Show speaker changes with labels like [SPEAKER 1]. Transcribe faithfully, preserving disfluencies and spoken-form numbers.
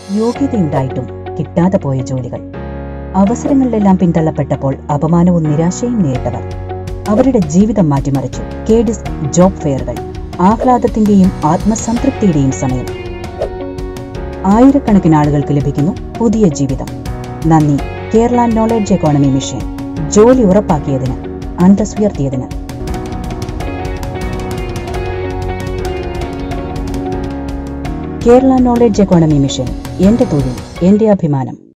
[SPEAKER 1] യോഗ്യതയുണ്ടായിട്ടും കിട്ടാതെ പോയ ജോലികൾ, അവസരങ്ങളിലെല്ലാം പിന്തള്ളപ്പെട്ടപ്പോൾ അപമാനവും നിരാശയും നേരിട്ടവർ അവരുടെ ജീവിതം മാറ്റിമറിച്ചു. കേഡിസ് ജോബ് ഫെയറുകൾ, ആഹ്ലാദത്തിന്റെയും ആത്മസംതൃപ്തിയുടെയും സമയം. ആയിരക്കണക്കിന് ആളുകൾക്ക് ലഭിക്കുന്നു പുതിയ ജീവിതം. നന്ദി കേരള നോളജ് എക്കോണമി മിഷൻ. ജോലി ഉറപ്പാക്കിയതിന്, അന്തസ് ഉയർത്തിയതിന്. കേരള നോളജ് എക്കോണമി മിഷൻ, എന്റെ തൊഴിൽ, എന്റെ അഭിമാനം.